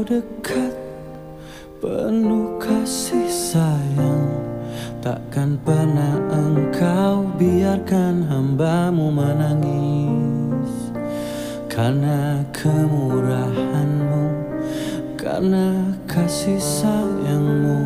engkau dekat, penuh kasih sayang. Takkan pernah engkau biarkan hamba-Mu menangis. Karena kemurahan-Mu, karena kasih sayang-Mu.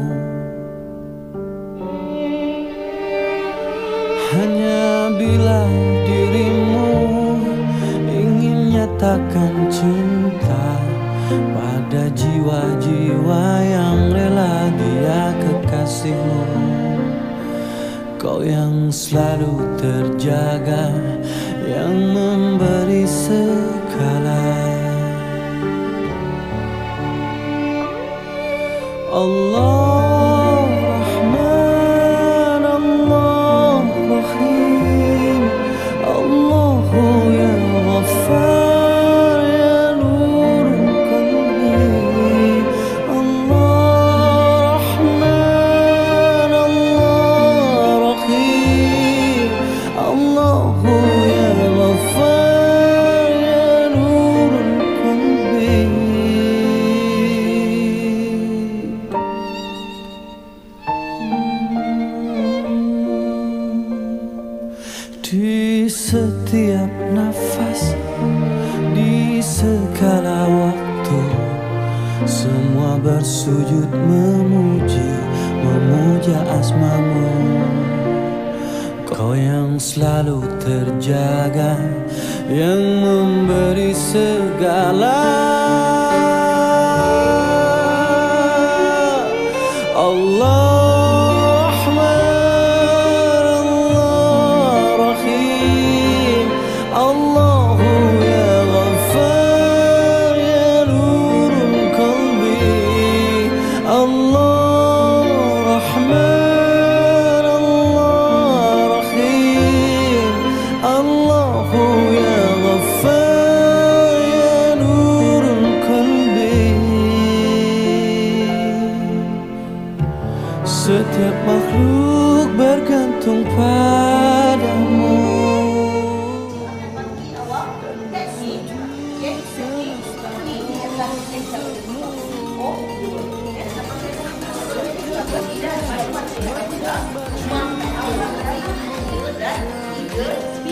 Hanya bila dirimu ingin nyatakan cinta pada jiwa-jiwa yang rela dia kekasihmu, kau yang selalu terjaga, yang memberi segala. Allah Rahman, Allah Rahim, Allahu ya Ghaffar ya Nur qalbi. Allah Rahman, Allah Rahim, Allahu ya Ghaffar ya Nur qalbi. Di setiap nafas, di segala waktu, semua bersujud memuji, memuja asma-Mu. Kau yang selalu terjaga, yang memberi segala. Allah Allahu ya Ghaffar ya Nur qalbi. Allah Rahman, Allah Rahim, Allahu ya Ghaffar ya Nur qalbi. Setiap makhluk bergantung padamu. Cuma